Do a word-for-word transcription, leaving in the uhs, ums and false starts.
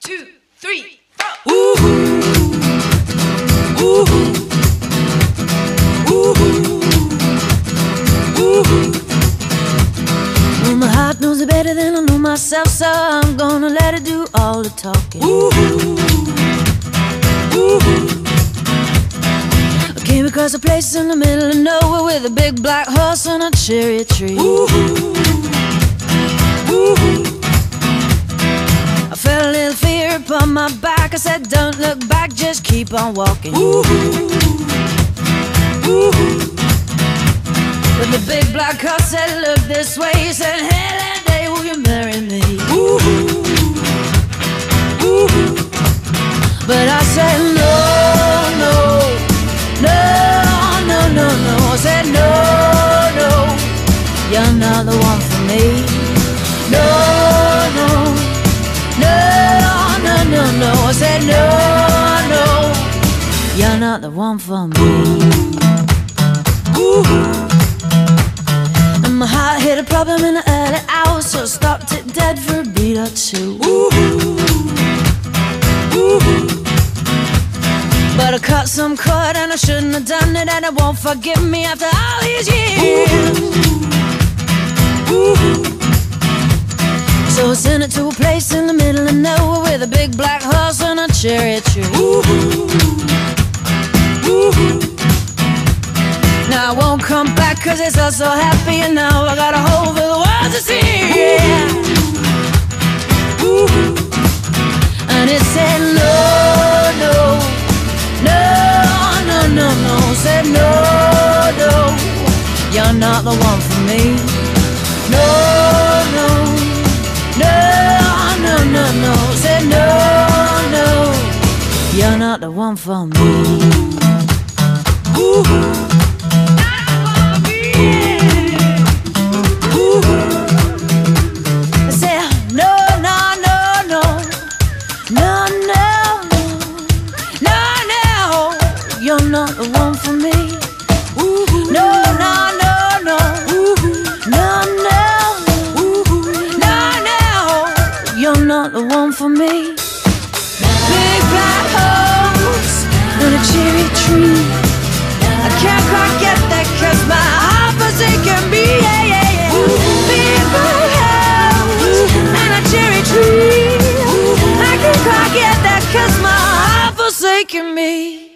two, three, four. Ooh, ooh, ooh, ooh. Well, my heart knows it better than I know myself, so I'm gonna let it do all the talking. Ooh, ooh. I came across a place in the middle of nowhere with a big black horse and a cherry tree. Ooh, ooh. I felt a little fear upon my back. I said, don't look back, just keep on walking. Ooh, ooh. But the big black horse said, look this way. He said, hey, that day will you marry me? Ooh, ooh. But I said, no, no, no, no, no, no. I said, no, no, you're not the one for me. No, no, no, no, no, no. I said, no, no, you're not the one for me. Ooh. And my heart hit a problem in the early hours, so I stopped it dead for a beat or two. Ooh. Ooh. But I cut some cord and I shouldn't have done it, and it won't forgive me after all these years. Ooh. Ooh. So I sent it to a place in the middle of nowhere with a big black horse and a cherry tree. Ooh. Ooh. Now I won't come back cause it's all so happy, and now I got a hole for the world to see. Yeah. Ooh. And it said no, no, no, no, no, no. Said no, no, you're not the one for me. No, no, no, no, no, no. Said no, no, you're not the one for me. Ooh. You're not the one for me. Ooh, no, no, no, no. Ooh, no, no. Ooh, no, no. You're not the one for me. Big black horse and a cherry tree. I can't quite get that cause my heart forsaken me. Yeah, yeah, yeah. Big black horse and a cherry tree. I can't quite get that cause my heart forsaken me.